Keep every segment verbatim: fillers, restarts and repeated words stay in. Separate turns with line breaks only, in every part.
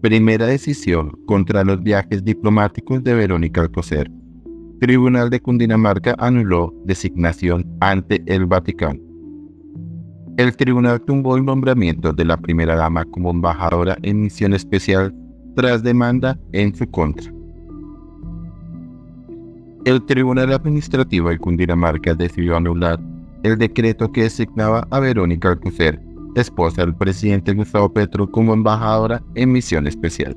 Primera decisión contra los viajes diplomáticos de Verónica Alcocer. Tribunal de Cundinamarca anuló designación ante el Vaticano. El tribunal tumbó el nombramiento de la primera dama como embajadora en misión especial tras demanda en su contra. El Tribunal Administrativo de Cundinamarca decidió anular el decreto que designaba a Verónica Alcocer, esposa del presidente Gustavo Petro, como embajadora en misión especial.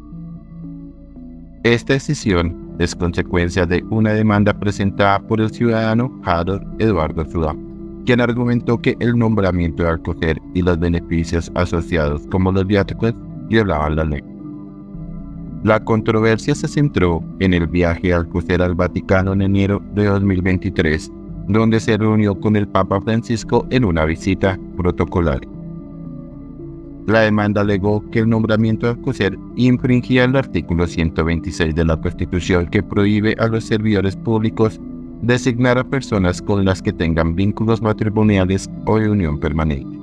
Esta decisión es consecuencia de una demanda presentada por el ciudadano Harold Eduardo Sudá, quien argumentó que el nombramiento de Alcocer y los beneficios asociados como los viáticos violaban la ley. La controversia se centró en el viaje de Alcocer al Vaticano en enero de dos mil veintitrés, donde se reunió con el Papa Francisco en una visita protocolaria. La demanda alegó que el nombramiento de Alcocer infringía el artículo ciento veintiséis de la Constitución, que prohíbe a los servidores públicos designar a personas con las que tengan vínculos matrimoniales o de unión permanente.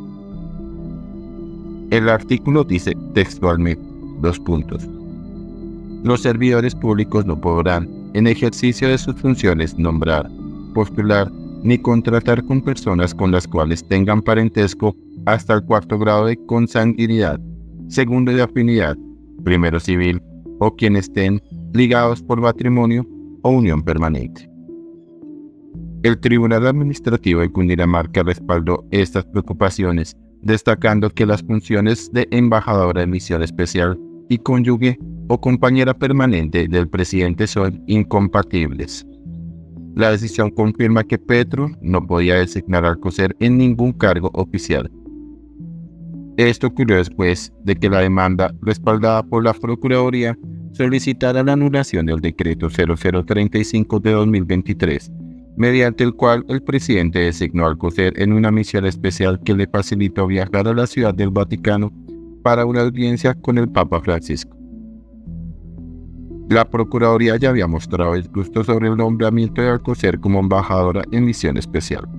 El artículo dice textualmente, dos puntos. Los servidores públicos no podrán, en ejercicio de sus funciones, nombrar, postular ni contratar con personas con las cuales tengan parentesco hasta el cuarto grado de consanguinidad, segundo de afinidad, primero civil o quienes estén ligados por matrimonio o unión permanente. El Tribunal Administrativo de Cundinamarca respaldó estas preocupaciones, destacando que las funciones de embajadora de misión especial y cónyuge o compañera permanente del presidente son incompatibles. La decisión confirma que Petro no podía designar a Alcocer en ningún cargo oficial. Esto ocurrió después de que la demanda, respaldada por la Procuraduría, solicitara la anulación del decreto cero cero treinta y cinco de dos mil veintitrés, mediante el cual el presidente designó a Alcocer en una misión especial que le facilitó viajar a la Ciudad del Vaticano para una audiencia con el Papa Francisco. La Procuraduría ya había mostrado disgusto sobre el nombramiento de Alcocer como embajadora en misión especial.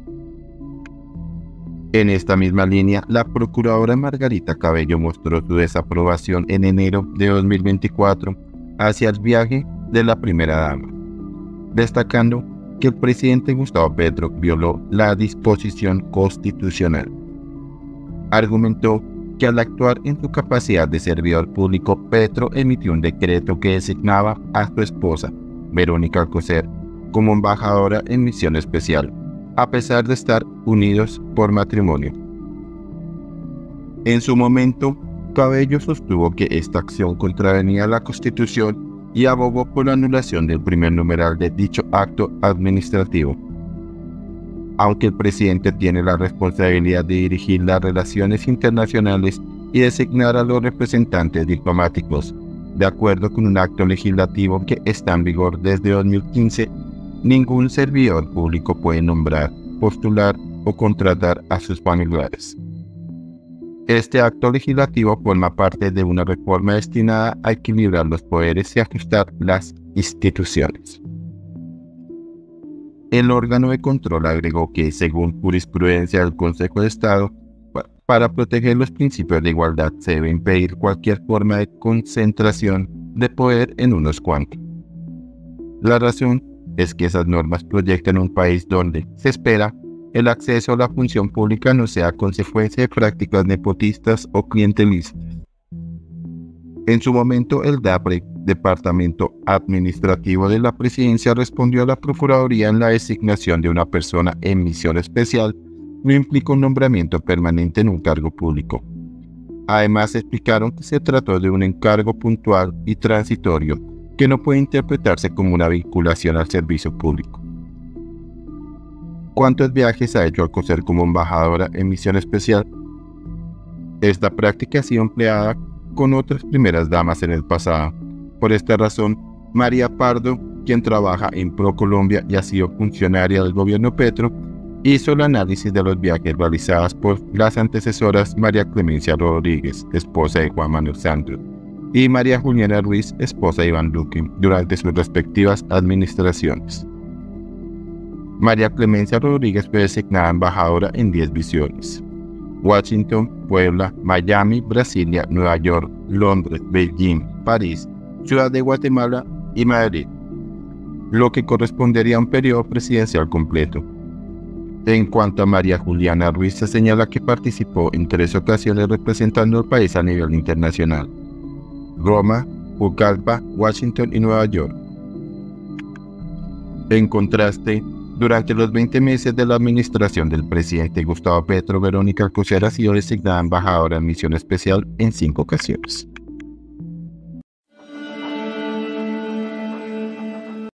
En esta misma línea, la procuradora Margarita Cabello mostró su desaprobación en enero de dos mil veinticuatro hacia el viaje de la primera dama, destacando que el presidente Gustavo Petro violó la disposición constitucional. Argumentó que al actuar en su capacidad de servidor público, Petro emitió un decreto que designaba a su esposa, Verónica Alcocer, como embajadora en misión especial, a pesar de estar unidos por matrimonio. En su momento, Cabello sostuvo que esta acción contravenía la Constitución y abogó por la anulación del primer numeral de dicho acto administrativo. Aunque el presidente tiene la responsabilidad de dirigir las relaciones internacionales y designar a los representantes diplomáticos, de acuerdo con un acto legislativo que está en vigor desde dos mil quince, ningún servidor público puede nombrar, postular o contratar a sus familiares. Este acto legislativo forma parte de una reforma destinada a equilibrar los poderes y ajustar las instituciones. El órgano de control agregó que, según jurisprudencia del Consejo de Estado, para proteger los principios de igualdad se debe impedir cualquier forma de concentración de poder en unos cuantos. La razón es que esas normas proyectan un país donde, se espera, el acceso a la función pública no sea consecuencia de prácticas nepotistas o clientelistas. En su momento, el DAPRE, Departamento Administrativo de la Presidencia, respondió a la Procuraduría en la designación de una persona en misión especial no implica un nombramiento permanente en un cargo público. Además, explicaron que se trató de un encargo puntual y transitorio que no puede interpretarse como una vinculación al servicio público. ¿Cuántos viajes ha hecho Alcocer como embajadora en misión especial? Esta práctica ha sido empleada con otras primeras damas en el pasado. Por esta razón, María Pardo, quien trabaja en ProColombia y ha sido funcionaria del gobierno Petro, hizo el análisis de los viajes realizados por las antecesoras María Clemencia Rodríguez, esposa de Juan Manuel Santos, y María Juliana Ruiz, esposa de Iván Duque, durante sus respectivas administraciones. María Clemencia Rodríguez fue designada embajadora en diez misiones: Washington, Puebla, Miami, Brasilia, Nueva York, Londres, Beijing, París, Ciudad de Guatemala y Madrid, lo que correspondería a un periodo presidencial completo. En cuanto a María Juliana Ruiz, se señala que participó en tres ocasiones representando al país a nivel internacional: Roma, Pucallpa, Washington y Nueva York. En contraste, durante los veinte meses de la administración del presidente Gustavo Petro, Verónica Alcocer ha sido designada embajadora en misión especial en cinco ocasiones.